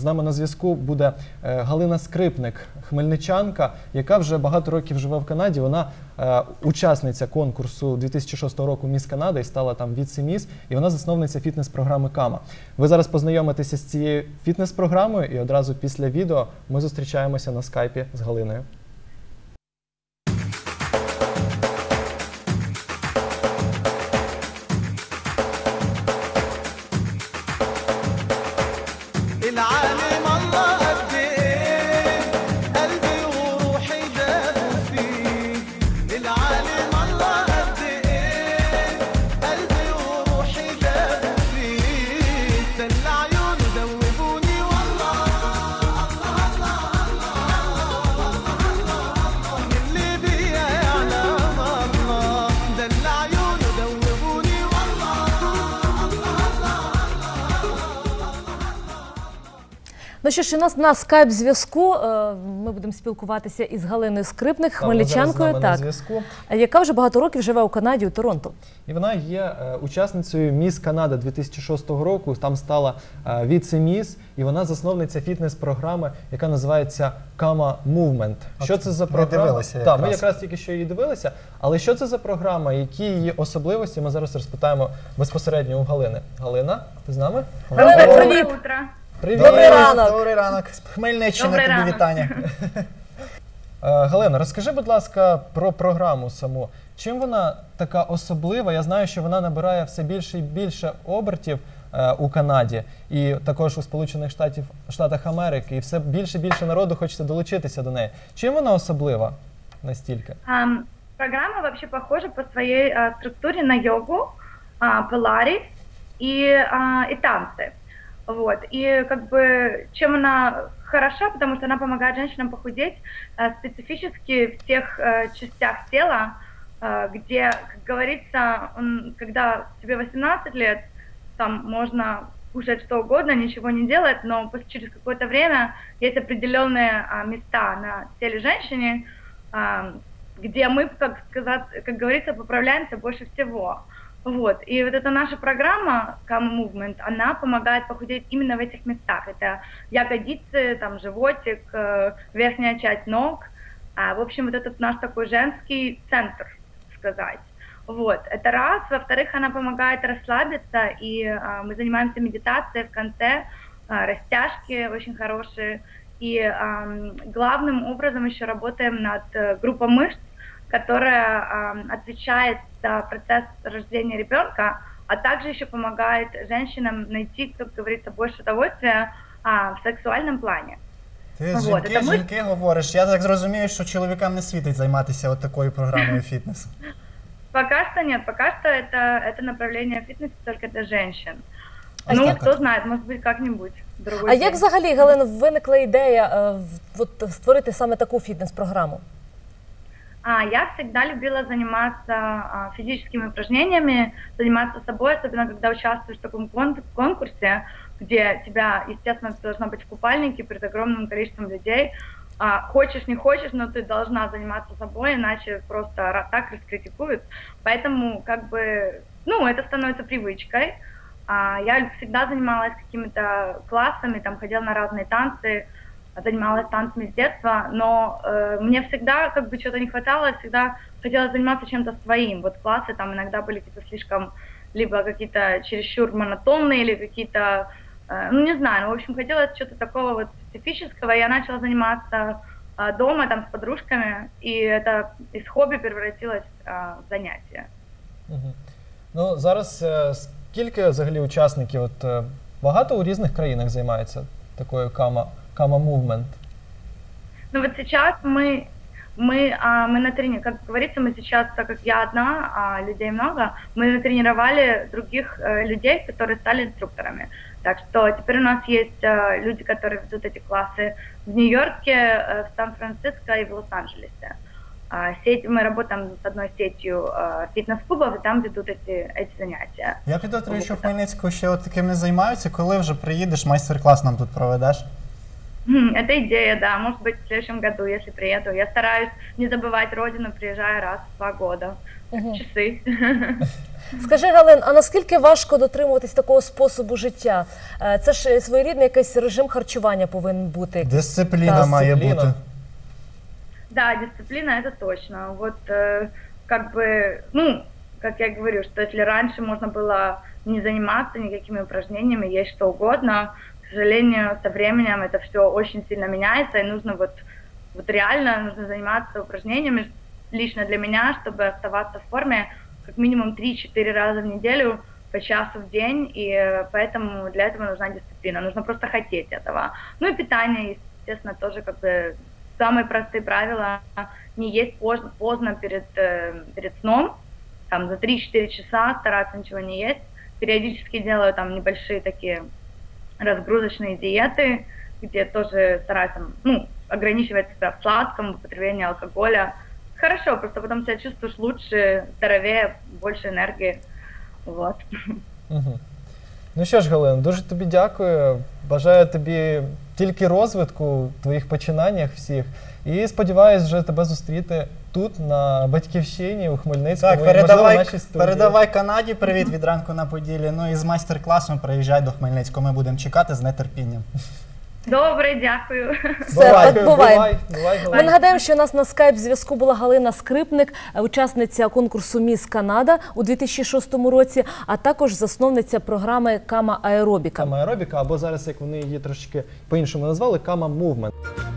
нами на зв'язку буде Галина Скрипник, хмельничанка, яка вже багато років живе в Канаді. Вона учасниця конкурсу 2006 року «Міс Канада» і стала там віце-міс, і вона засновниця фітнес-програми «Кама». Ви зараз познайомитеся з цією фітнес-програмою, і одразу після відео ми зустрічаємося на скайпі з Галиною. Ну що ж, у нас на скайп-зв'язку ми будемо спілкуватися із Галиною Скрипник, хмельничанкою, яка вже багато років живе у Канаді, у Торонто. І вона є учасницею «Міс Канада» 2006 року, там стала віце-міс, і вона засновниця фітнес-програми, яка називається «Кама Movement». Що це за програма? Так, ми якраз тільки що її дивилися, але що це за програма, які її особливості, ми зараз розпитаємо безпосередньо у Галини. Галина, ти з нами? Галина, привіт! Привіт! Добрий ранок! Добрий ранок! Хмельниччина, тобі вітання! Галина, розкажи, будь ласка, про програму саму. Чим вона така особлива? Я знаю, що вона набирає все більше і більше обертів у Канаді і також у Сполучених Штатах Америки, і все більше і більше народу хочеться долучитися до неї. Чим вона особлива настільки? Программа вообще похожа по своей структуре на йогу, пиларис и танцы. Вот. И как бы чем она хороша, потому что она помогает женщинам похудеть специфически в тех частях тела, где, как говорится, когда тебе 18 лет, там можно кушать что угодно, ничего не делать, но через какое-то время есть определенные места на теле женщины, где мы, как говорится, поправляемся больше всего. Вот. И вот эта наша программа Kama Movement, она помогает похудеть именно в этих местах. Это ягодицы, там, животик, верхняя часть ног. В общем, вот этот наш такой женский центр, сказать. Вот. Это раз. Во-вторых, она помогает расслабиться, и мы занимаемся медитацией в конце, растяжки очень хорошие. И главным образом еще работаем над группой мышц, которая отвечает за процесс рождения ребенка, а также еще помогает женщинам найти, как говорится, больше удовольствия в сексуальном плане. Ти з жінки говориш. Я так зрозумію, що чоловікам не світить займатися от такою програмою фітнесу. Пока что нет. Пока что это направление фитнеса только для женщин. Ну, хто знає, може бути як-небудь. А як взагалі, Галина, виникла ідея створити саме таку фітнес-програму? Я всегда любила заниматься физическими упражнениями, заниматься собой, особенно когда участвуешь в таком конкурсе, где тебя, естественно, ты должна быть в купальнике перед огромным количеством людей. Хочешь, не хочешь, но ты должна заниматься собой, иначе просто так раскритикуют. Поэтому, как бы, ну, это становится привычкой. Я всегда занималась какими-то классами, там, ходила на разные танцы, занималась танцами с детства, но мне всегда как бы чего-то не хватало, всегда хотела заниматься чем-то своим. Вот классы там иногда были какие-то слишком, либо какие-то чересчур монотонные, или какие-то, ну не знаю, ну, в общем, хотелось чего-то такого вот специфического. Я начала заниматься дома там с подружками, и это из хобби превратилось в заняття. Ну, зараз скільки взагалі учасників, от багато у різних країнах займаються такою Kama Movement? Ну вот сейчас мы на тренировке, как говорится, мы сейчас, так как я одна, а людей много, мы тренировали других людей, которые стали инструкторами. Так что теперь у нас есть люди, которые ведут эти классы в Нью-Йорке, в Сан-Франциско и в Лос-Анджелесе. Мы работаем с одной сетью фитнес-клубов, и там ведут эти заняття. Я підозрюю, що в Хмельницьку ще от таким не займаються. Коли вже приїдеш, майстер-клас нам тут проведеш? Это идея, да. Может быть, в следующем году, если приеду. Я стараюсь не забывать родину, приезжая раз в 2 года. Часи. Скажи, Галин, а наскільки важко дотримуватись такого способу життя? Це ж своєрідний якийсь режим харчування повинен бути. Дисципліна має бути. Да, дисциплина это точно. Вот как бы, ну, как я говорю, что если раньше можно было не заниматься никакими упражнениями, есть что угодно, к сожалению, со временем это все очень сильно меняется, и нужно вот реально нужно заниматься упражнениями лично для меня, чтобы оставаться в форме как минимум 3-4 раза в неделю по часу в день, и поэтому для этого нужна дисциплина, нужно просто хотеть этого. Ну и питание, естественно, тоже как бы самые простые правила: не есть поздно перед сном, там за 3-4 часа стараться ничего не есть. Периодически делаю там небольшие такие разгрузочные диеты, где тоже стараюсь там, ну, ограничивать себя в сладком, в употреблении алкоголя. Хорошо, просто потом себя чувствуешь лучше, здоровее, больше энергии. Вот. Ну що ж, Галина, дуже тобі дякую. Бажаю тобі тільки розвитку в твоїх починаннях всіх. І сподіваюся вже тебе зустріти тут, на Батьківщині, у Хмельницькому. Так, передавай Канаді привіт від ранку на Поділлі. Ну і з майстер-класом приїжджай до Хмельницького. Ми будемо чекати з нетерпінням. Добре, дякую. Бувай. Ми нагадаємо, що у нас на скайп-зв'язку була Галина Скрипник, учасниця конкурсу «Міс Канада» у 2006 році, а також засновниця програми «Кама Аеробіка». «Кама Аеробіка», або зараз, як вони її трошки по-іншому назвали, «Кама Мувмент».